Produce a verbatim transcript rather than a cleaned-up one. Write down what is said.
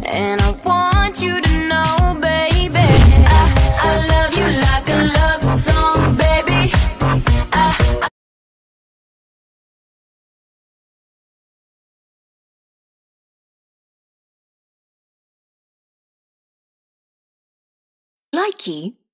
And I want you to know, baby, I, I love you like a love song, baby. I, I Likey